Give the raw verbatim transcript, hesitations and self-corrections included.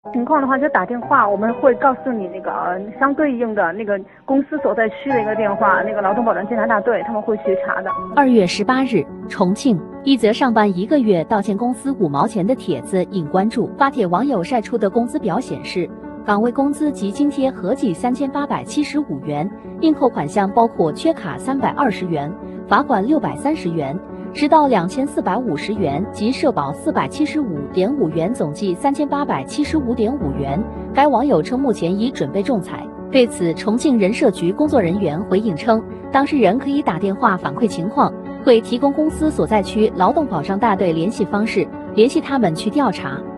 情况的话就打电话，我们会告诉你那个呃相对应的那个公司所在区的一个电话，那个劳动保障监察大队他们会去查的。 二月十八日，重庆一则上班一个月到欠公司五毛钱的帖子引关注。发帖网友晒出的工资表显示，岗位工资及津贴合计三千八百七十五元，应扣款项包括缺卡三百二十元、罚款六百三十元。迟到两千四百五十元及社保四百七十五点五元，总计三千八百七十五点五元。该网友称目前已准备仲裁。对此，重庆人社局工作人员回应称，当事人可以打电话反馈情况，会提供公司所在区劳动保障大队联系方式，联系他们去调查。